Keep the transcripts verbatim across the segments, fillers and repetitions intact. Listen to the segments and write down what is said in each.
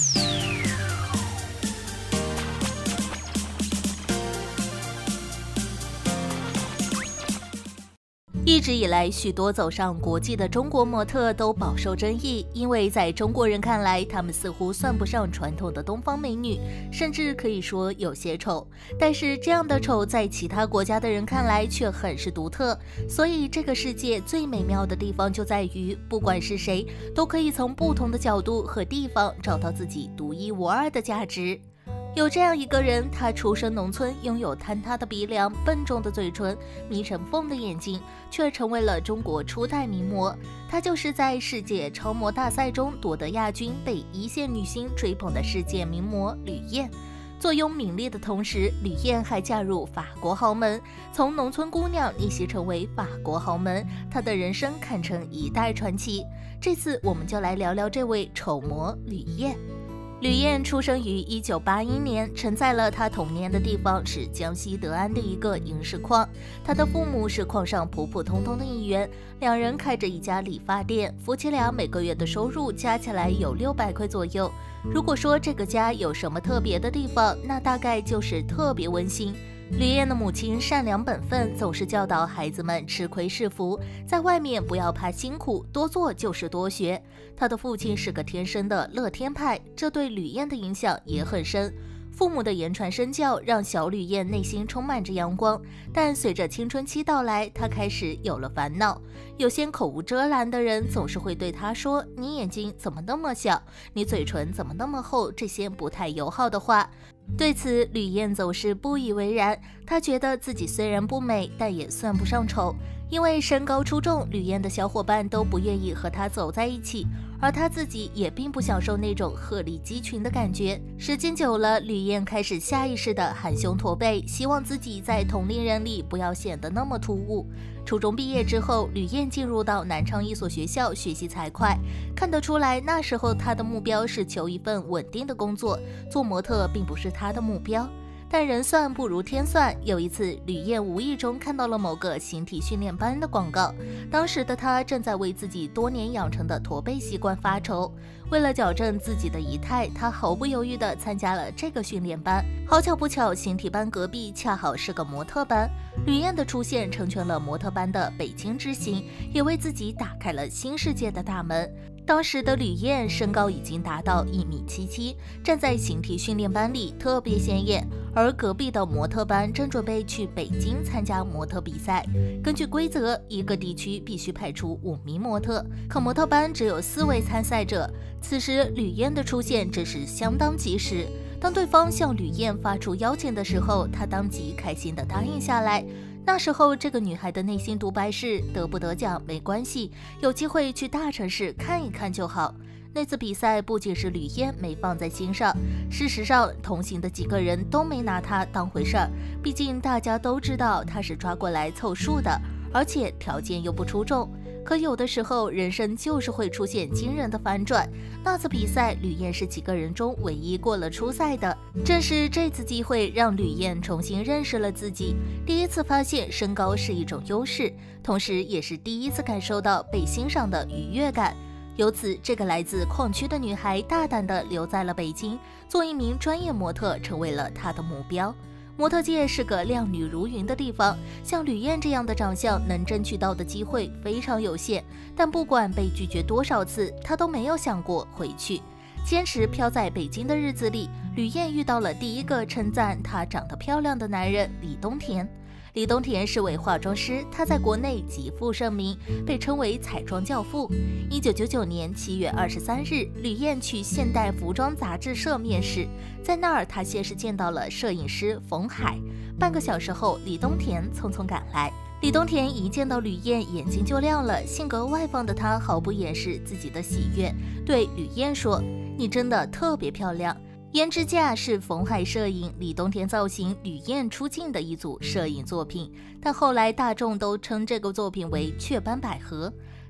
一直以来，许多走上国际的中国模特都饱受争议，因为在中国人看来，她们似乎算不上传统的东方美女，甚至可以说有些丑。但是这样的丑，在其他国家的人看来却很是独特。所以这个世界最美妙的地方就在于，不管是谁，都可以从不同的角度和地方找到自己独一无二的价值。有这样一个人，他出身农村，拥有坍塌的鼻梁、笨重的嘴唇、眯成缝的眼睛，却成为了中国初代名模。她就是在世界超模大赛中夺得亚军、被一线女星追捧的世界名模吕燕。坐拥名利的同时，吕燕还嫁入法国豪门，从农村姑娘逆袭成为法国豪门，她的人生堪称一代传奇。这次我们就来聊聊这位丑模吕燕。吕燕出生于一九八一年，承载了她童年的地方是江西德安的一个银石矿。她的父母是矿上普普通通的一员，两人开着一家理发店，夫妻俩每个月的收入加起来有六百块左右。如果说这个家有什么特别的地方，那大概就是特别温馨。吕燕的母亲善良本分，总是教导孩子们吃亏是福，在外面不要怕辛苦，多做就是多学。她的父亲是个天生的乐天派，这对吕燕的影响也很深。父母的言传身教让小吕燕内心充满着阳光，但随着青春期到来，她开始有了烦恼。有些口无遮拦的人总是会对她说：“你眼睛怎么那么小？你嘴唇怎么那么厚？”这些不太友好的话。对此，吕燕总是不以为然。她觉得自己虽然不美，但也算不上丑。因为身高出众，吕燕的小伙伴都不愿意和她走在一起，而她自己也并不享受那种鹤立鸡群的感觉。时间久了，吕燕开始下意识地含胸驼背，希望自己在同龄人里不要显得那么突兀。初中毕业之后，吕燕进入到南昌一所学校学习财会。看得出来，那时候她的目标是求一份稳定的工作，做模特并不是她的目标。但人算不如天算，有一次，吕燕无意中看到了某个形体训练班的广告。当时的她正在为自己多年养成的驼背习惯发愁。为了矫正自己的仪态，她毫不犹豫地参加了这个训练班。好巧不巧，形体班隔壁恰好是个模特班。吕燕的出现成全了模特班的北京之行，也为自己打开了新世界的大门。当时的吕燕身高已经达到一米七七，站在形体训练班里特别显眼。而隔壁的模特班正准备去北京参加模特比赛。根据规则，一个地区必须派出五名模特，可模特班只有四位参赛者。此时，吕燕的出现真是相当及时。当对方向吕燕发出邀请的时候，她当即开心地答应下来。那时候，这个女孩的内心独白是：得不得奖没关系，有机会去大城市看一看就好。那次比赛不仅是吕燕没放在心上，事实上同行的几个人都没拿她当回事儿。毕竟大家都知道她是抓过来凑数的，而且条件又不出众。可有的时候，人生就是会出现惊人的反转。那次比赛，吕燕是几个人中唯一过了初赛的。正是这次机会，让吕燕重新认识了自己，第一次发现身高是一种优势，同时也是第一次感受到被欣赏的愉悦感。由此，这个来自矿区的女孩大胆地留在了北京，做一名专业模特成为了她的目标。模特界是个靓女如云的地方，像吕燕这样的长相能争取到的机会非常有限。但不管被拒绝多少次，她都没有想过回去。坚持飘在北京的日子里，吕燕遇到了第一个称赞她长得漂亮的男人李东田。李东田是位化妆师，他在国内极负盛名，被称为彩妆教父。一九九九年七月二十三日，吕燕去《现代服装杂志社》面试，在那儿她先是见到了摄影师冯海。半个小时后，李东田匆匆赶来。李东田一见到吕燕，眼睛就亮了。性格外放的他毫不掩饰自己的喜悦，对吕燕说：“你真的特别漂亮。”胭脂架是冯海摄影李东田造型吕燕出镜的一组摄影作品，但后来大众都称这个作品为雀斑百合。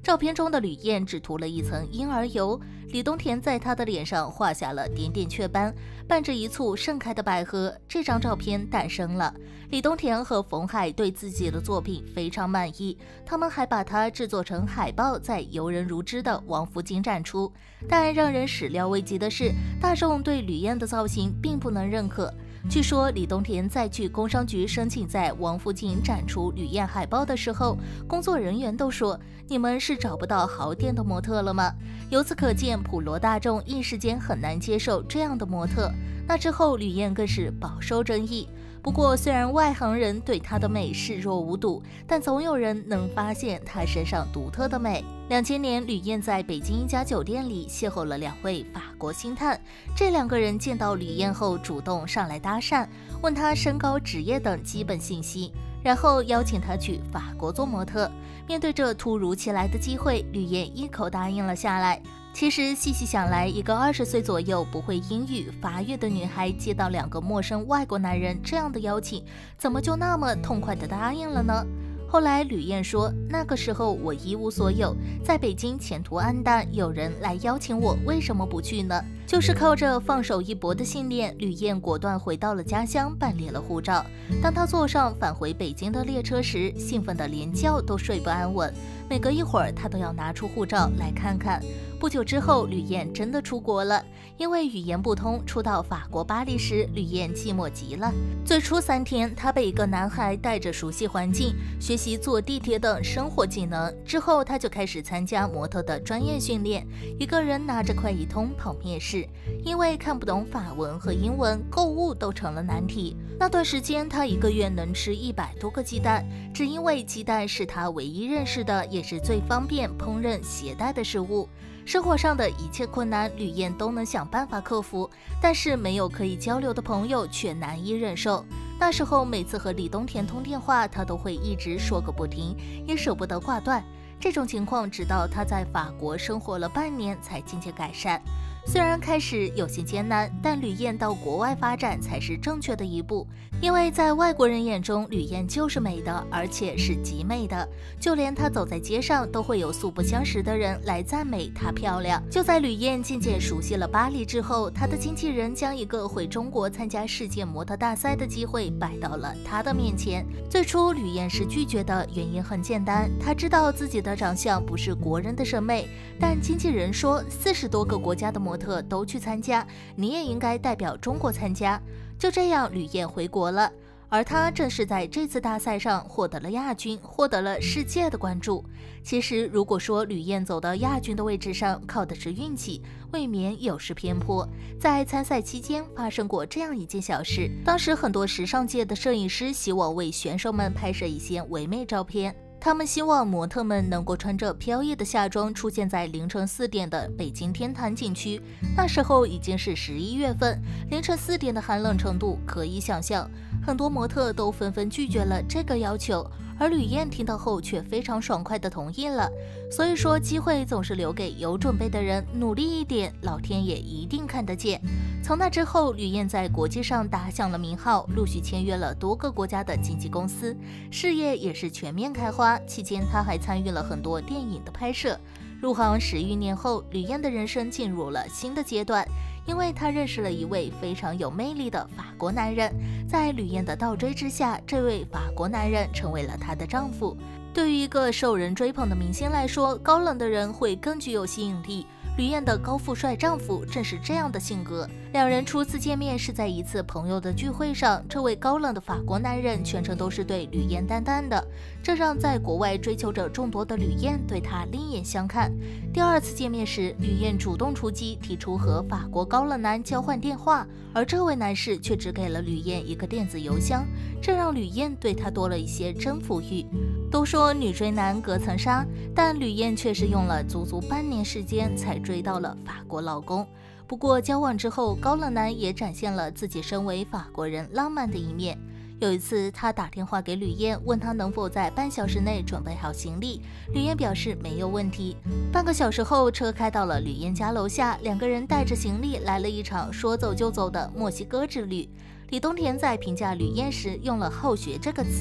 照片中的吕燕只涂了一层婴儿油，李东田在她的脸上画下了点点雀斑，伴着一簇盛开的百合。这张照片诞生了。李东田和冯海对自己的作品非常满意，他们还把它制作成海报，在游人如织的王府井展出。但让人始料未及的是，大众对吕燕的造型并不能认可。据说李东田在去工商局申请在王府井展出吕燕海报的时候，工作人员都说：“你们是找不到好点的模特了吗？”由此可见，普罗大众一时间很难接受这样的模特。那之后，吕燕更是饱受争议。不过，虽然外行人对她的美视若无睹，但总有人能发现她身上独特的美。两千年，吕燕在北京一家酒店里邂逅了两位法国星探，这两个人见到吕燕后主动上来搭讪，问她身高、职业等基本信息，然后邀请她去法国做模特。面对这突如其来的机会，吕燕一口答应了下来。其实细细想来，一个二十岁左右不会英语法语的女孩接到两个陌生外国男人这样的邀请，怎么就那么痛快地答应了呢？后来吕燕说，那个时候我一无所有，在北京前途黯淡，有人来邀请我，为什么不去呢？就是靠着放手一搏的信念，吕燕果断回到了家乡，办理了护照。当她坐上返回北京的列车时，兴奋得连觉都睡不安稳，每隔一会儿她都要拿出护照来看看。不久之后，吕燕真的出国了。因为语言不通，初到法国巴黎时，吕燕寂寞极了。最初三天，她被一个男孩带着熟悉环境，学习坐地铁等生活技能。之后，她就开始参加模特的专业训练，一个人拿着快一通跑面试。因为看不懂法文和英文，购物都成了难题。那段时间，她一个月能吃一百多个鸡蛋，只因为鸡蛋是她唯一认识的，也是最方便烹饪携带的食物。生活上的一切困难，吕燕都能想办法克服，但是没有可以交流的朋友却难以忍受。那时候每次和李东田通电话，她都会一直说个不停，也舍不得挂断。这种情况直到她在法国生活了半年才渐渐改善。虽然开始有些艰难，但吕燕到国外发展才是正确的一步，因为在外国人眼中，吕燕就是美的，而且是极美的，就连她走在街上都会有素不相识的人来赞美她漂亮。就在吕燕渐渐熟悉了巴黎之后，她的经纪人将一个回中国参加世界模特大赛的机会摆到了她的面前。最初吕燕是拒绝的，原因很简单，她知道自己的长相不是国人的审美，但经纪人说四十多个国家的模特都去参加，你也应该代表中国参加。就这样，吕燕回国了，而她正是在这次大赛上获得了亚军，获得了世界的关注。其实，如果说吕燕走到亚军的位置上靠的是运气，未免有失偏颇。在参赛期间发生过这样一件小事，当时很多时尚界的摄影师希望为选手们拍摄一些唯美照片。他们希望模特们能够穿着飘逸的夏装出现在凌晨四点的北京天坛景区。那时候已经是十一月份，凌晨四点的寒冷程度可以想象，很多模特都纷纷拒绝了这个要求。而吕燕听到后却非常爽快地同意了。所以说，机会总是留给有准备的人，努力一点，老天也一定看得见。从那之后，吕燕在国际上打响了名号，陆续签约了多个国家的经纪公司，事业也是全面开花。期间，她还参与了很多电影的拍摄。入行十余年后，吕燕的人生进入了新的阶段，因为她认识了一位非常有魅力的法国男人。在吕燕的倒追之下，这位法国男人成为了她的丈夫。对于一个受人追捧的明星来说，高冷的人会更具有吸引力。吕燕的高富帅丈夫正是这样的性格。两人初次见面是在一次朋友的聚会上，这位高冷的法国男人全程都是对吕燕淡淡的，这让在国外追求者众多的吕燕对他另眼相看。第二次见面时，吕燕主动出击，提出和法国高冷男交换电话，而这位男士却只给了吕燕一个电子邮箱，这让吕燕对他多了一些征服欲。都说女追男隔层纱，但吕燕却是用了足足半年时间才追到了法国老公。不过交往之后，高冷男也展现了自己身为法国人浪漫的一面。有一次，他打电话给吕燕，问她能否在半小时内准备好行李。吕燕表示没有问题。半个小时后，车开到了吕燕家楼下，两个人带着行李来了一场说走就走的墨西哥之旅。李东田在评价吕燕时用了好学这个词，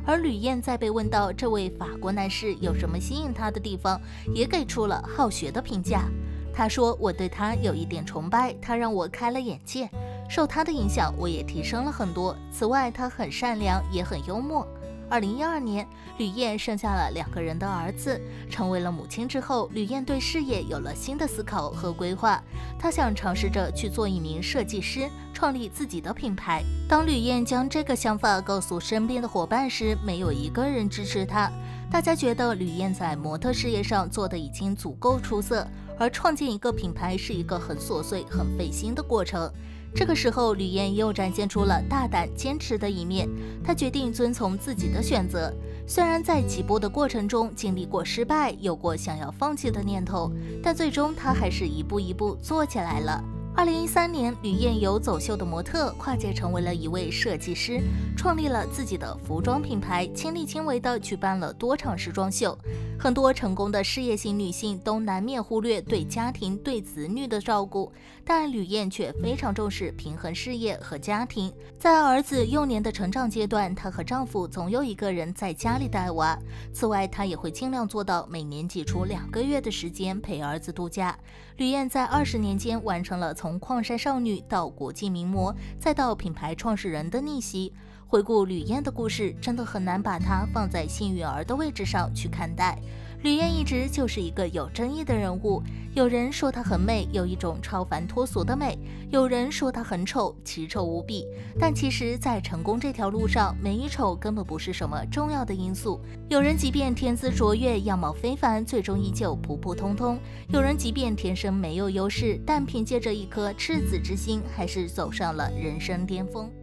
而吕燕在被问到这位法国男士有什么吸引她的地方，也给出了好学的评价。她说：“我对他有一点崇拜，他让我开了眼界，受他的影响，我也提升了很多。此外，他很善良，也很幽默。”二零一二年，吕燕生下了两个人的儿子。成为了母亲之后，吕燕对事业有了新的思考和规划。她想尝试着去做一名设计师，创立自己的品牌。当吕燕将这个想法告诉身边的伙伴时，没有一个人支持她。大家觉得吕燕在模特事业上做的已经足够出色，而创建一个品牌是一个很琐碎、很费心的过程。这个时候，吕燕又展现出了大胆坚持的一面。她决定遵从自己的选择，虽然在起步的过程中经历过失败，有过想要放弃的念头，但最终她还是一步一步做起来了。二零一三年，吕燕由走秀的模特跨界成为了一位设计师，创立了自己的服装品牌，亲力亲为地举办了多场时装秀。很多成功的事业型女性都难免忽略对家庭、对子女的照顾，但吕燕却非常重视平衡事业和家庭。在儿子幼年的成长阶段，她和丈夫总有一个人在家里带娃。此外，她也会尽量做到每年挤出两个月的时间陪儿子度假。吕燕在二十年间完成了从矿山少女到国际名模，再到品牌创始人的逆袭。回顾吕燕的故事，真的很难把她放在幸运儿的位置上去看待。吕燕一直就是一个有争议的人物，有人说她很美，有一种超凡脱俗的美；有人说她很丑，奇丑无比。但其实，在成功这条路上，美与丑根本不是什么重要的因素。有人即便天资卓越，样貌非凡，最终依旧普普通通；有人即便天生没有优势，但凭借着一颗赤子之心，还是走上了人生巅峰。